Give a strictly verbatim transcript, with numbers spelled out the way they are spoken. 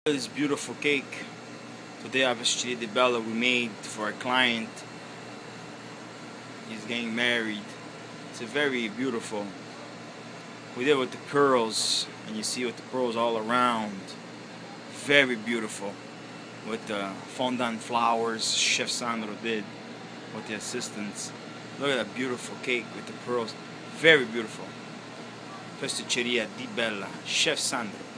This beautiful cake. Today I have a chili di bella we made for a client. He's getting married. It's a very beautiful. We did it with the pearls, and you see with the pearls all around. Very beautiful. With the fondant flowers Chef Sandro did with the assistants. Look at that beautiful cake with the pearls. Very beautiful. Pasticceria di Bella, Chef Sandro.